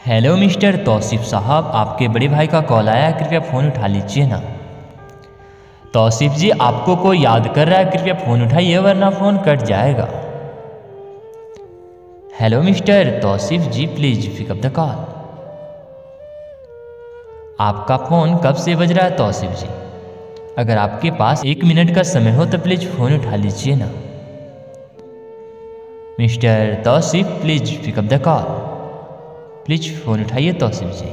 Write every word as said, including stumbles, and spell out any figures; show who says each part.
Speaker 1: Hello mister Tausif साहब, आपके बड़े भाई का कॉल आया है, कृपया फ़ोन उठा लीजिए ना। तौसीफ जी, आपको कोई याद कर रहा है, कृपया फ़ोन उठाइए वरना फ़ोन कट जाएगा। Hello mister Tauseef ji, please pickup the call. आपका फ़ोन कब से बज रहा है तौसीफ जी? अगर आपके पास एक मिनट का समय हो तो प्लीज़ फ़ोन उठा लीजिए ना। Mister Tauseef, please pickup the call. Please phone उठाइए तौसीफ जी।